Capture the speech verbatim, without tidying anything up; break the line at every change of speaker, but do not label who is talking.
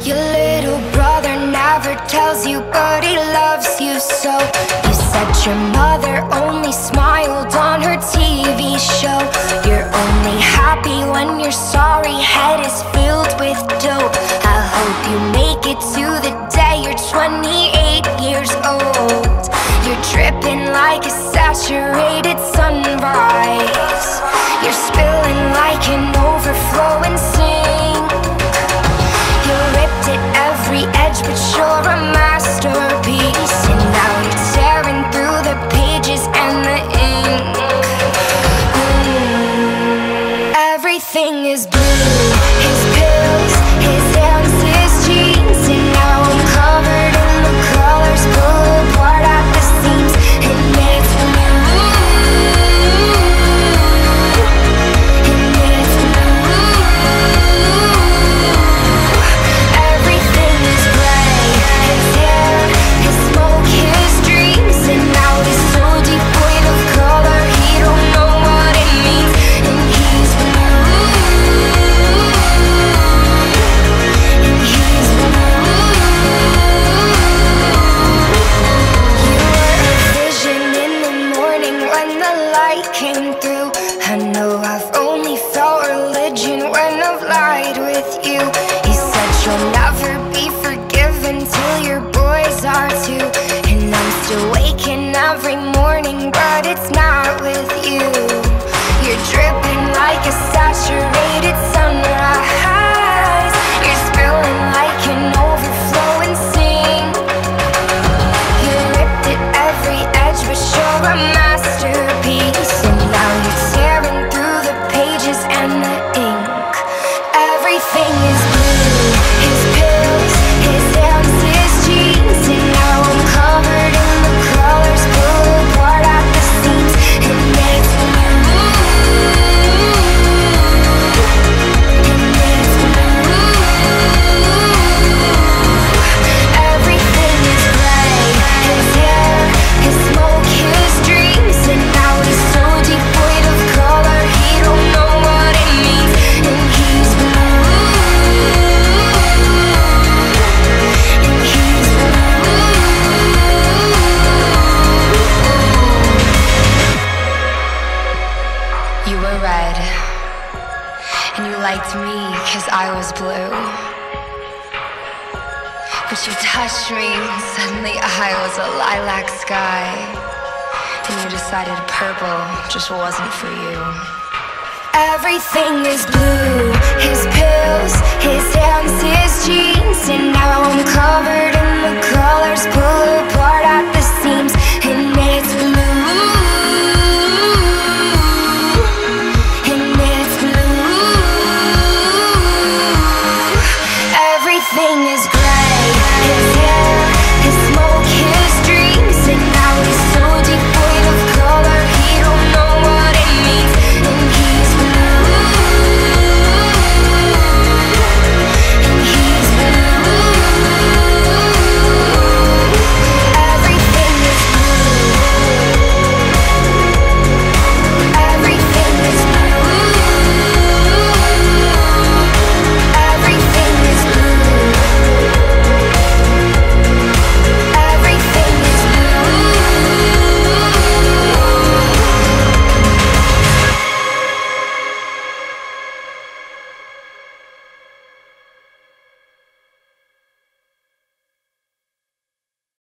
Your little brother never tells you, but he loves you so. You said your mother only smiled on her T V show. You're only happy when your sorry head is filled with dope. I hope you make it to the day you're twenty-eight years old. You're dripping like a saturated sunrise. You're spilling like an overflowing sink. You ripped at every edge, but you're a masterpiece. And now you're tearing through the pages and the ink. mm. Everything is blue. His pills, his hands, his jeans. And now I'm covered in the colors, pull apart at the seams. And it's blue. And it's blue. Everything is gray. His hair, his smoke, his dreams. And now he's so devoid of color, he don't know what it means. And he's blue. And he's blue. You were a vision in the morning when the light came through. I know I've only felt religion when I've lied with you. You said you'll never be forgiven till your boys are too. And I'm still waking every morning, but it's not with you. You're dripping like a saturated sunrise. You're spilling like an overflowing sink. You ripped at every edge, but you're a masterpiece. And now you're tearing through the pages and the ink. Everything is blue. His pills, his hands, his jeans. And now I'm covered in the colors, pull apart at the seams. And it's blue. And it's blue. Everything is gray. His hair, his smoke, his dreams. And now he's so devoid of color, he don't know what it means. And he's blue. And he's blue. You were red, and you liked me cause I was blue. But you touched me, and suddenly I was a lilac sky. And you decided purple just wasn't for you. Everything is blue. His pills, his hands, his jeans. And now I'm covered